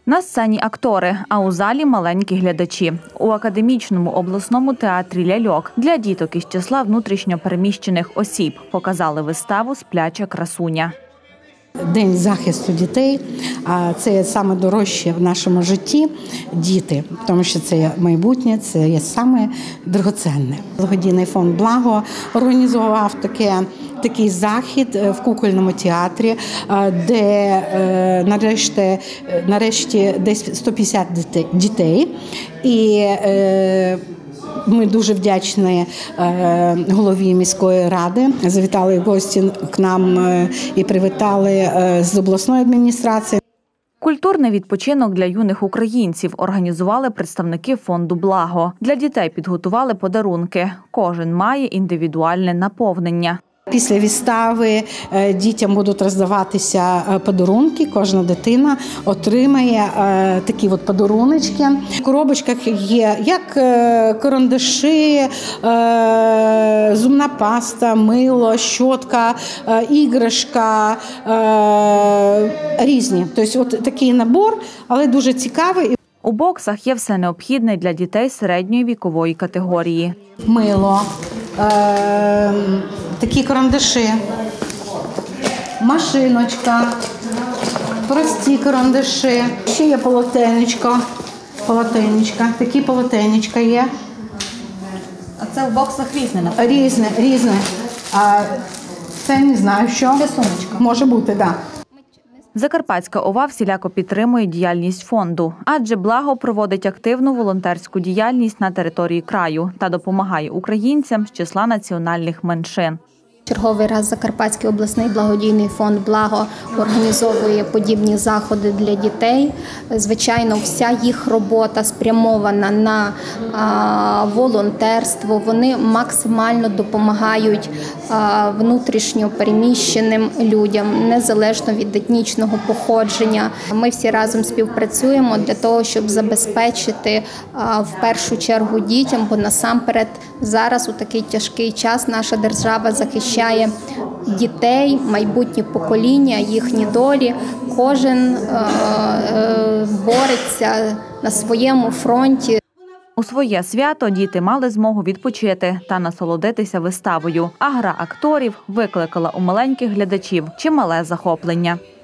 На сцені актори, а у залі маленькі глядачі. У Академічному обласному театрі «Ляльок» для діток із числа внутрішньо переміщених осіб показали виставу «Спляча красуня». День захисту дітей – це саме дорожче в нашому житті – діти, тому що це є майбутнє, це є саме дорогоцінне. Благодійний фонд «Благо» організував такий захід в кукольному театрі, де нарешті десь 150 дітей. І ми дуже вдячні голові міської ради. Завітали гості к нам і привітали з обласної адміністрації. Культурний відпочинок для юних українців організували представники фонду «Благо». Для дітей підготували подарунки. Кожен має індивідуальне наповнення. Після вистави дітям будуть роздаватися подарунки. Кожна дитина отримає такі подаруночки. В коробочках є як карандаші, зубна паста, мило, щотка, іграшка, різні. Тобто такий набор, але дуже цікавий. У боксах є все необхідне для дітей середньої вікової категорії. Мило, такі карандаші, машиночка, прості карандаші, ще є полотенечка, такі полотенечка є. А це в боксах різне, напевно? Різне. Це не знаю, що. Це сумочка. Може бути, так. Закарпатська ОВА всіляко підтримує діяльність фонду, адже «Благо» проводить активну волонтерську діяльність на території краю та допомагає українцям з числа національних меншин. Черговий раз Закарпатський обласний благодійний фонд «Благо» організовує подібні заходи для дітей. Звичайно, вся їх робота спрямована на волонтерство. Вони максимально допомагають внутрішньо переміщеним людям, незалежно від етнічного походження. Ми всі разом співпрацюємо для того, щоб забезпечити в першу чергу дітям, бо насамперед зараз у такий тяжкий час наша держава захищає дітей, майбутнє покоління, їхні долі. Кожен бореться на своєму фронті. У своє свято діти мали змогу відпочити та насолодитися виставою, а гра акторів викликала у маленьких глядачів чимале захоплення.